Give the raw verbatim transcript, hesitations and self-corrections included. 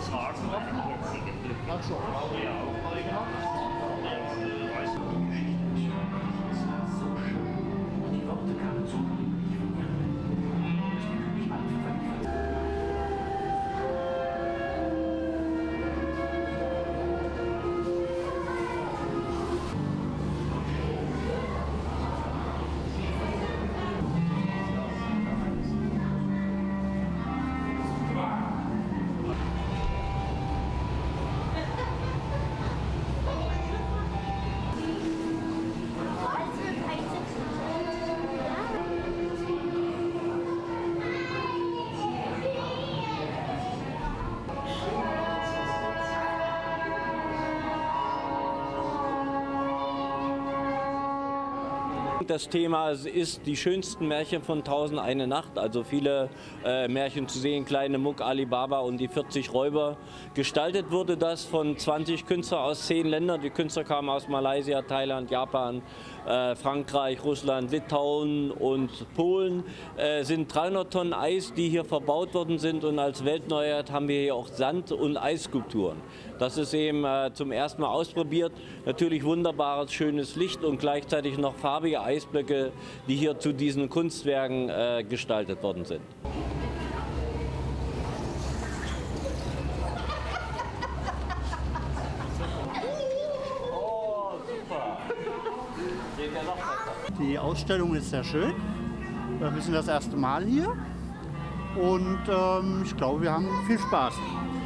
Fragen noch? Ach so. Ja. Die Worte kamen so wie von ihr. Ich bin Das Thema ist die schönsten Märchen von Tausend eine Nacht, also viele äh, Märchen zu sehen, Kleine Muck, Ali Baba und die vierzig Räuber. Gestaltet wurde das von zwanzig Künstlern aus zehn Ländern. Die Künstler kamen aus Malaysia, Thailand, Japan, äh, Frankreich, Russland, Litauen und Polen. Es äh, sind dreihundert Tonnen Eis, die hier verbaut worden sind, und als Weltneuheit haben wir hier auch Sand- und Eisskulpturen. Das ist eben äh, zum ersten Mal ausprobiert. Natürlich wunderbares, schönes Licht und gleichzeitig noch farbige Eisblöcke, die hier zu diesen Kunstwerken äh, gestaltet worden sind. Oh, super! Seht ihr noch besser? Die Ausstellung ist sehr schön. Wir sind das erste Mal hier und ähm, ich glaube, wir haben viel Spaß.